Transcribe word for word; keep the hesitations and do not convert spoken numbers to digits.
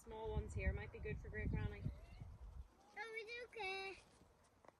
small ones here might be good for Great Grandma.